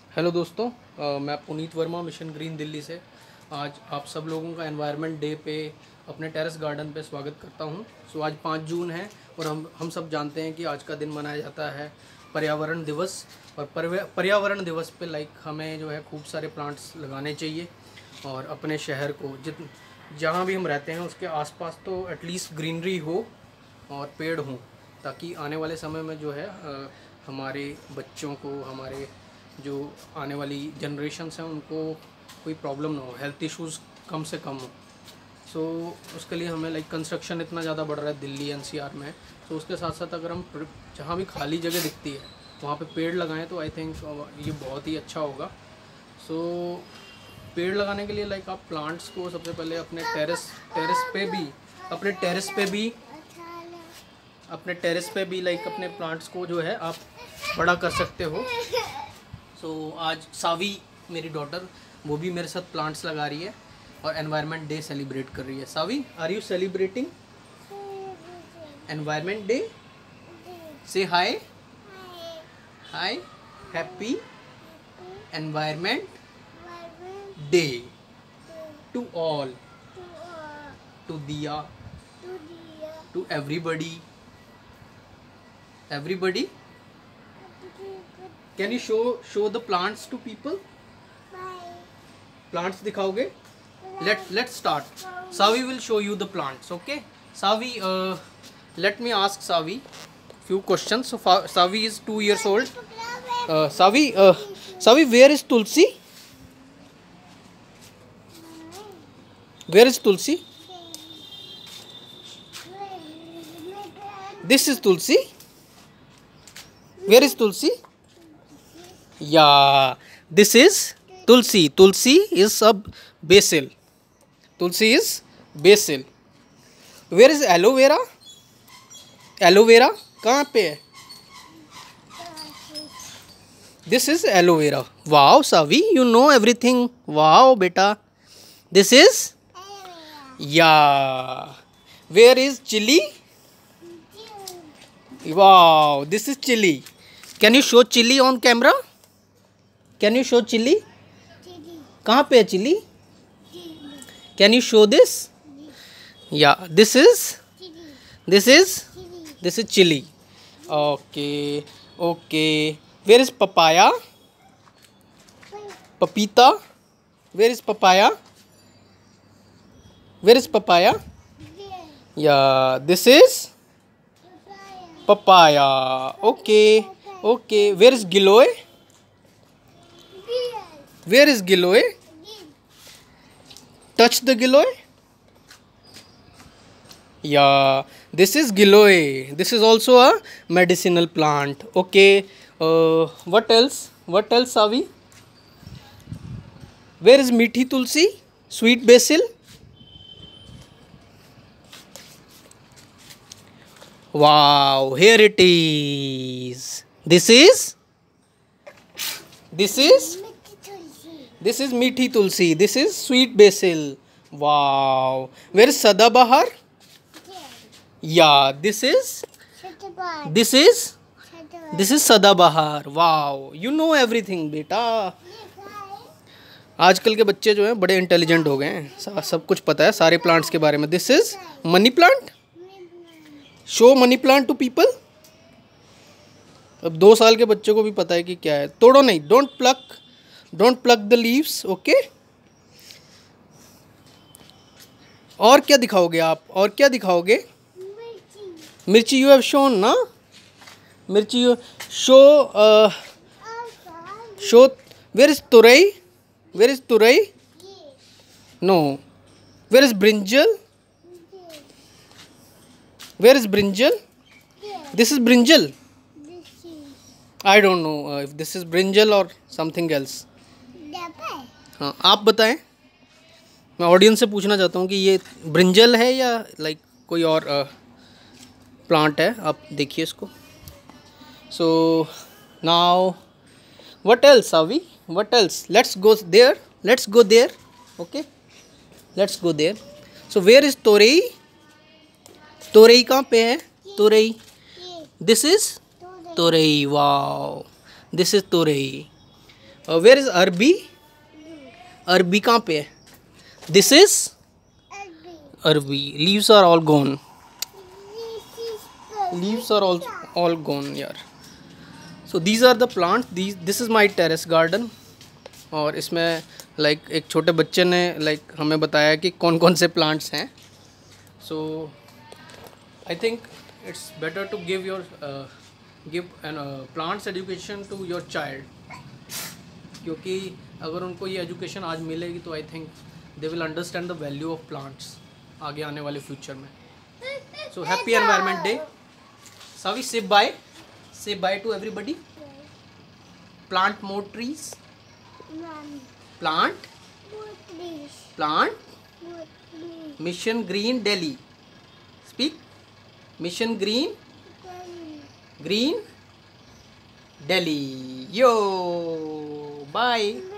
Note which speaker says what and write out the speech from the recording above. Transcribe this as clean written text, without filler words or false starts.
Speaker 1: Hello दोस्तों, मैं Puneet Verma mission green Delhi से आज आप सब लोगों का एनवायरनमेंट डे पे अपने टेरेस गार्डन पे स्वागत करता हूं। सो आज 5 जून है और हम सब जानते हैं कि आज का दिन मनाया जाता है पर्यावरण दिवस। और पर्यावरण दिवस पे हमें जो है खूब सारे प्लांट्स लगाने चाहिए और अपने शहर को जहाँ भी हम रहते हैं उसके आसपास तो एटलीस्ट ग्रीनरी हो और पेड़ हों, ताकि आने वाले समय में जो है हमारे बच्चों को, हमारे जो आने वाली जनरेशन्स हैं उनको कोई प्रॉब्लम ना हो, हेल्थ इश्यूज़ कम से कम हो। सो उसके लिए हमें कंस्ट्रक्शन इतना ज़्यादा बढ़ रहा है दिल्ली एनसीआर में। तो उसके साथ साथ अगर हम जहाँ भी खाली जगह दिखती है वहाँ पे पेड़ लगाएं तो आई थिंक ये बहुत ही अच्छा होगा। सो पेड़ लगाने के लिए आप प्लांट्स को सबसे पहले अपने टेरेस पे भी अपने प्लांट्स को जो है आप बड़ा कर सकते हो। सो आज सावी मेरी डॉटर वो भी मेरे साथ प्लांट्स लगा रही है और एनवायरनमेंट डे सेलिब्रेट कर रही है। Savi, are you celebrating environment day? Say hi hi, happy environment day to all, to Diya, to everybody. Can you show the plants to people? Plants दिखाओगे? Let's start. Savi will show you the plants. Okay, Savi, let me ask Savi few questions. So Savi is 2 years old. Savi, where is Tulsi? Where is Tulsi? This is Tulsi. Where is Tulsi? Yeah, this is Tulsi. Tulsi is a basil. Tulsi is basil. Where is aloe vera? Aloe vera कहाँ पे है? This is aloe vera. Wow, Savi, you know everything. Wow, beta. This is, yeah. Where is chili? Wow, this is chili. Can you show chili on camera? Can you show chili? कहाँ पे है chili? Can you show this? Yeah, this is chili. Okay. Where is papaya? Papita? Where is papaya? Yeah, this is papaya. Okay. Where is giloy? Touch the giloy. Yeah, this is giloy. This is also a medicinal plant. Okay. What else, Savi? Where is meethi tulsi? Sweet basil? Wow, here it is. This is meethi tulsi. This is sweet basil. Wow. Where is sadabahar? Yeah, this is sadabahar. Wow, you know everything बेटा. आजकल के बच्चे जो हैं बड़े intelligent हो गए हैं, सब कुछ पता है सारे प्लांट्स के बारे में. This is money plant. Show money plant to people. अब 2 साल के बच्चे को भी पता है कि क्या है. तोड़ो नहीं. Don't pluck the leaves. Okay. और क्या दिखाओगे? मिर्ची. यू हैव शोन ना. Mirchi you show. Where is turai? No. Where is brinjal? This is brinjal. I don't know if this is brinjal or something else. हाँ, आप बताएं. मैं ऑडियंस से पूछना चाहता हूँ कि ये ब्रिंजल है या कोई और प्लांट है. आप देखिए इसको. So now what else, Savi? What else? Let's go there. Okay, let's go there. So where is torei? कहाँ पे है? तोरई. This is torei. Wow, this is torei. Where is arbi? अरबी कहाँ पे है? This is arbi. Leaves are all gone. Leaves are all gone यार. So these are the plant. This is my terrace garden. और इसमें लाइक एक छोटे बच्चे ने लाइक हमें बताया कि कौन कौन से प्लांट्स हैं. So I think it's better to give plants education to your child, क्योंकि अगर उनको ये एजुकेशन आज मिलेगी तो I think they will understand the value of plants आगे आने वाले फ्यूचर में. So happy environment day. Savi, say bye. Say bye to everybody. Plant more trees. Plant more trees. Plant more trees. Mission Green Delhi. Speak. Mission Green Delhi. Green Delhi. Yo. Bye.